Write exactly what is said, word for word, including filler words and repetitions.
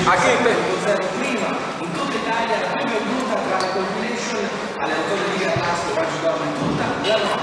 Anche per prima in tutta Italia, la più venduta tra le compilation alle autore di Gas che va a giocare in tutta la